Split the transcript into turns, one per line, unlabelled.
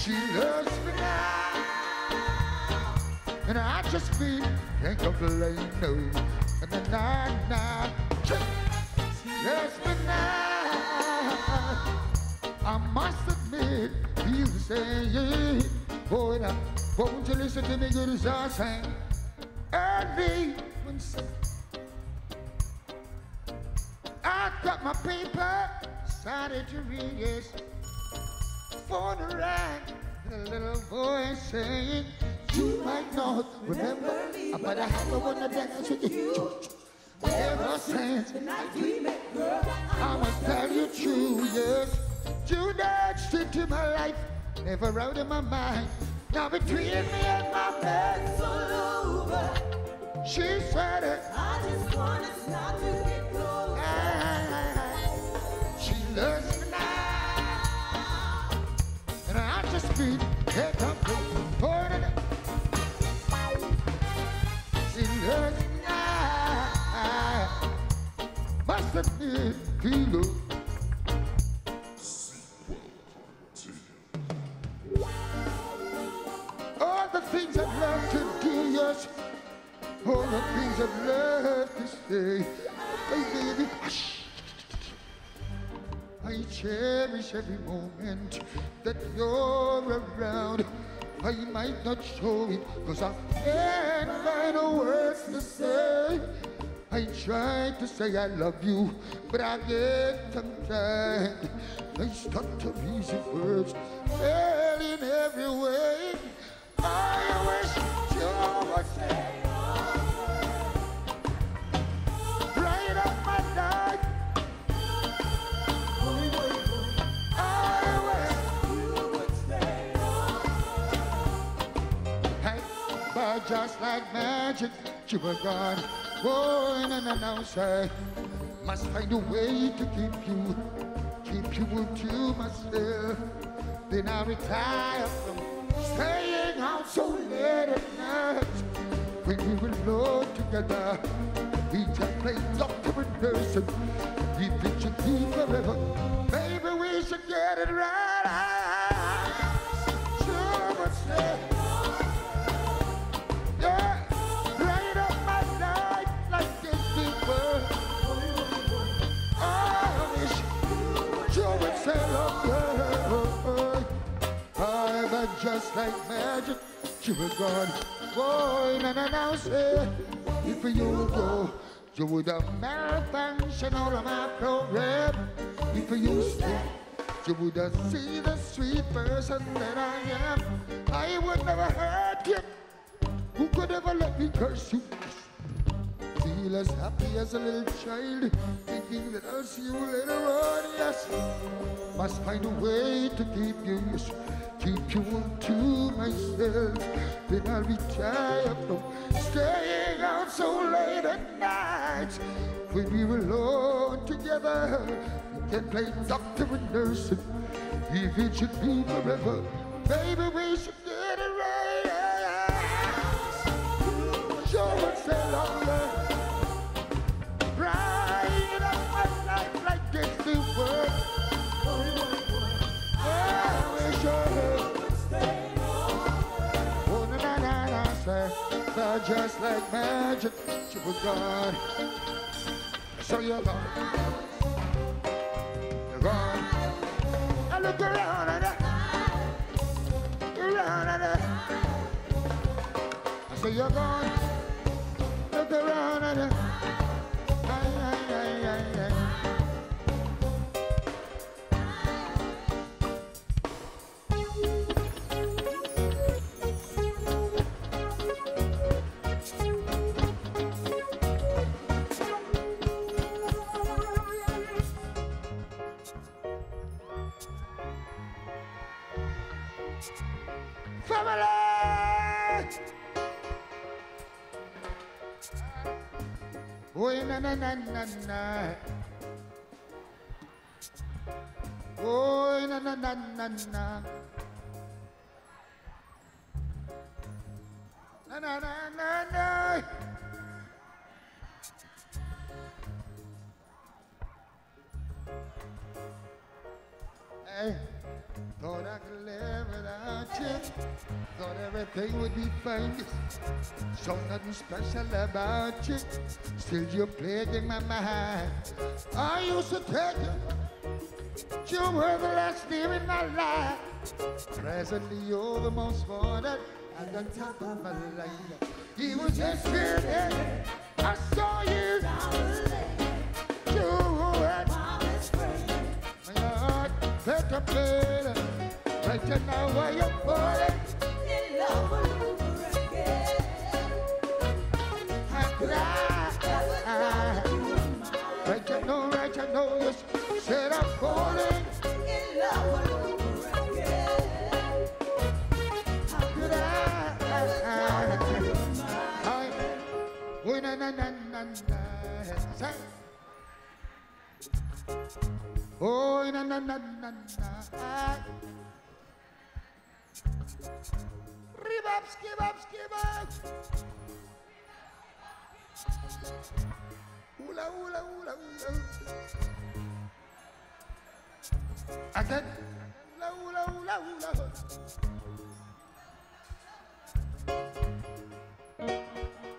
She loves me now, and I just feel can't complain, no. Na. She loves me now. I must admit, you say, boy, now, won't you listen to me good as I sang? Early when I got my paper, started to read it. Phone rang, and a little voice saying, you might not remember me, but I haven't wanna dance with you. Ever since the night we met, girl, I must tell you true, yes. You danced into my life, never out of my mind. Now between me and my bed, it's all over. She said it. I just want us not to get close. She loves me now, and I just feel that I'm for it. She loves me now, must admit, feel it. All the things I'd love to do, yes. All the things I'd love to say. Hey, baby, hush. I cherish every moment that you're around. I might not show it, cause I can't find the words to say. I try to say I love you, but I get tongue-tied. I stutter easy words, fail in every way. I wish you would say right up my life. I wish you would stay hey, but just like magic, you were gone. Oh, no, say, must find a way to keep you to myself. Then I retire from staying out so late at night. When we were alone together, we just played doctor and nurse, and we pictured you forever. Maybe we should get it right. Sure would say, yeah, right up my life like this before. I wish you would say, love, but just like magic, you were gone. Boy, no, say, if you would go, you would have malfunction all of my program. If you stay, you would have seen the sweet person that I am. I would never hurt you. Who could ever let me curse you? Feel as happy as a little child, thinking that I'll see you later on, yes. Must find a way to keep you, yes. Keep you to myself, then I'll retire from staying out so late at night. When we were alone together, we can play doctor and nurse, and if it should be forever, baby, we should get it right. Sure would say longer, right up my life like this new world. But just like magic, you were gone. So you're gone. You're gone. I look around at it. Around at it. I say you're gone. Look around at it. Family! Oh, na. Oh, na. Na. Hey, thought I could live without Thought everything would be fine. So nothing special about you. Still you're plaguing my mind. I used to take you. You were the last name in my life. Presently you're the most wanted at the top of my life. He was yesterday. I saw you. You were my heart picked up later. Right now where you're falling. In love all over again. How could I? Right you know, you said I'm falling. In love all over again. How could I? Oh, na na na na na. Oh, na na na na na. Rebab, skibab, skibab. Ula, ula, ula, ula. Again. Ula, ula, ula, ula.